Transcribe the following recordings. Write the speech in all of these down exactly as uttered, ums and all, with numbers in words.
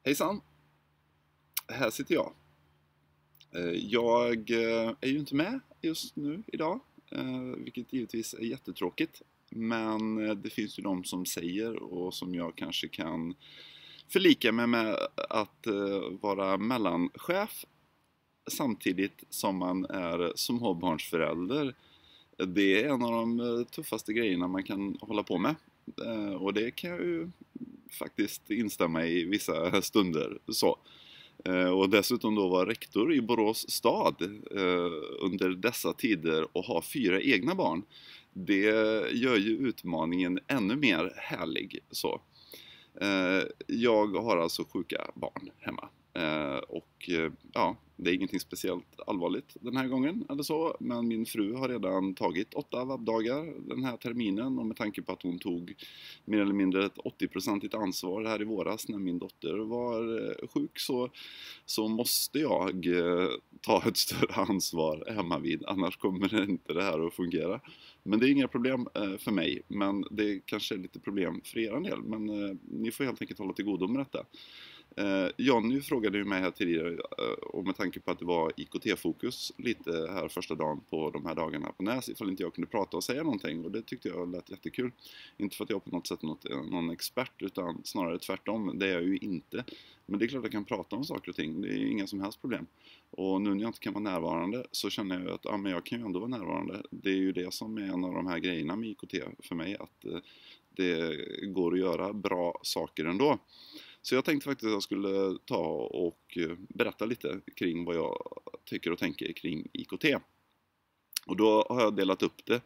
Hejsan, här sitter jag. Eh, Jag eh, är ju inte med just nu idag, eh, vilket givetvis är jättetråkigt. Men eh, det finns ju de som säger och som jag kanske kan förlika mig med att eh, vara mellanchef samtidigt som man är småbarnsförälder. Det är en av de eh, tuffaste grejerna man kan hålla på med. Eh, Och det kan jag ju faktiskt instämma i vissa stunder. Så. Eh, Och dessutom då vara rektor i Borås stad eh, under dessa tider och ha fyra egna barn. Det gör ju utmaningen ännu mer härlig. Så. Eh, Jag har alltså sjuka barn hemma. Eh, Och eh, ja, det är ingenting speciellt allvarligt den här gången eller så. Men min fru har redan tagit åtta vabbdagar den här terminen. Och med tanke på att hon tog mer eller mindre ett åttio-procentigt ansvar här i våras när min dotter var eh, sjuk, så, så måste jag eh, ta ett större ansvar hemma vid. Annars kommer inte det här att fungera. Men det är inga problem eh, för mig. Men det kanske är lite problem för er en del. Men eh, ni får helt enkelt hålla till godo med detta. Eh, Jonny frågade ju mig här tidigare eh, och med tanke på att det var I K T-fokus lite här första dagen på de här dagarna på Näs, ifall inte jag kunde prata och säga någonting, och det tyckte jag lät jättekul. Inte för att jag på något sätt är något, någon expert, utan snarare tvärtom, det är jag ju inte. Men det är klart att jag kan prata om saker och ting, det är inga som helst problem. Och nu när jag inte kan vara närvarande så känner jag att ja, men jag kan ju ändå vara närvarande. Det är ju det som är en av de här grejerna med I K T för mig, att eh, det går att göra bra saker ändå. Så jag tänkte faktiskt att jag skulle ta och berätta lite kring vad jag tycker och tänker kring I K T. Och då har jag delat upp det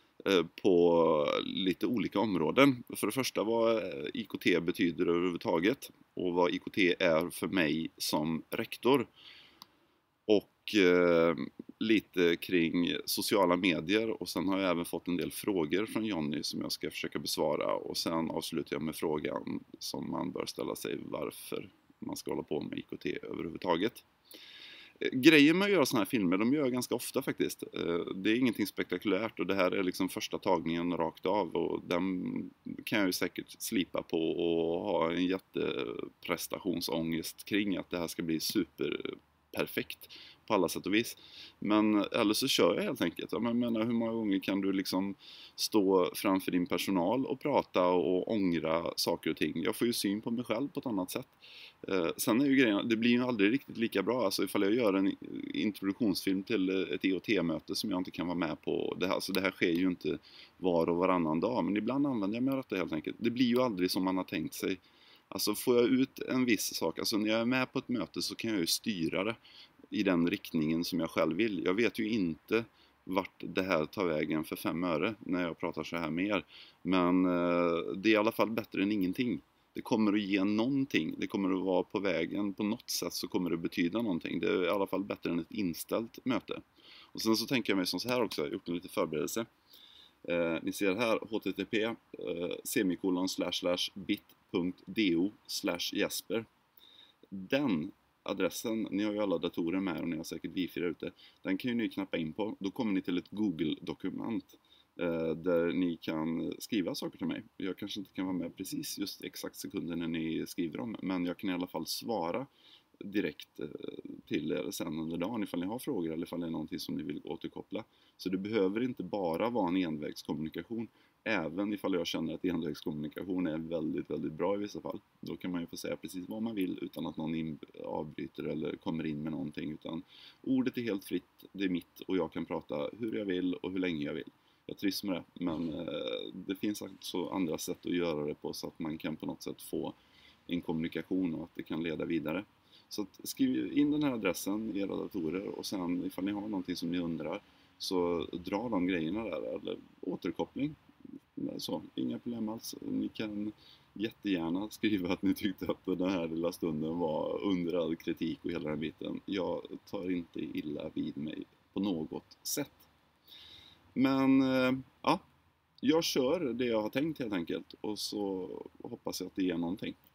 på lite olika områden. För det första vad I K T betyder överhuvudtaget och vad I K T är för mig som rektor. Och eh, lite kring sociala medier, och sen har jag även fått en del frågor från Jonny som jag ska försöka besvara, och sen avslutar jag med frågan som man bör ställa sig, varför man ska hålla på med I K T överhuvudtaget. Eh, Grejen med att göra såna här filmer, de gör jag ganska ofta faktiskt. Eh, Det är ingenting spektakulärt och det här är liksom första tagningen rakt av, och den kan jag ju säkert slipa på och ha en jätteprestationsångest kring att det här ska bli super perfekt på alla sätt och vis. Men eller så kör jag helt enkelt. Jag menar, hur många gånger kan du liksom stå framför din personal och prata och ångra saker och ting? Jag får ju syn på mig själv på ett annat sätt. Eh, sen är ju grejen, det blir ju aldrig riktigt lika bra. Alltså ifall jag gör en introduktionsfilm till ett I O T-möte som jag inte kan vara med på. Det här, så det här sker ju inte var och varannan dag. Men ibland använder jag mig av detta helt enkelt. Det blir ju aldrig som man har tänkt sig. Alltså får jag ut en viss sak, alltså när jag är med på ett möte så kan jag ju styra det i den riktningen som jag själv vill. Jag vet ju inte vart det här tar vägen för fem öre när jag pratar så här med er. Men eh, det är i alla fall bättre än ingenting. Det kommer att ge någonting. Det kommer att vara på vägen på något sätt, så kommer det betyda någonting. Det är i alla fall bättre än ett inställt möte. Och sen så tänker jag mig som så här också, jag har gjort en liten förberedelse. Eh, ni ser här http eh, semikolon slash slash bit.do slash jesper. Den adressen, ni har ju alla datorer med och ni har säkert wifi där ute. Den kan ju ni knappa in på. Då kommer ni till ett Google-dokument eh, där ni kan skriva saker till mig. Jag kanske inte kan vara med precis just exakt sekunden när ni skriver dem, men jag kan i alla fall svara direkt eh, till er sen under dagen ifall ni har frågor eller ifall det är någonting som ni vill återkoppla. Så det behöver inte bara vara en envägskommunikation, även ifall jag känner att envägskommunikation är väldigt, väldigt bra i vissa fall. Då kan man ju få säga precis vad man vill utan att någon in- avbryter eller kommer in med någonting, utan ordet är helt fritt, det är mitt och jag kan prata hur jag vill och hur länge jag vill. Jag trivs med det, men eh, det finns alltså andra sätt att göra det på så att man kan på något sätt få en kommunikation och att det kan leda vidare. Så att skriv in den här adressen i era datorer, och sen ifall ni har någonting som ni undrar så dra de grejerna där, eller återkoppling. Så, inga problem alls. Ni kan jättegärna skriva att ni tyckte att den här lilla stunden var under all kritik och hela den biten. Jag tar inte illa vid mig på något sätt. Men ja, jag kör det jag har tänkt helt enkelt, och så hoppas jag att det ger någonting.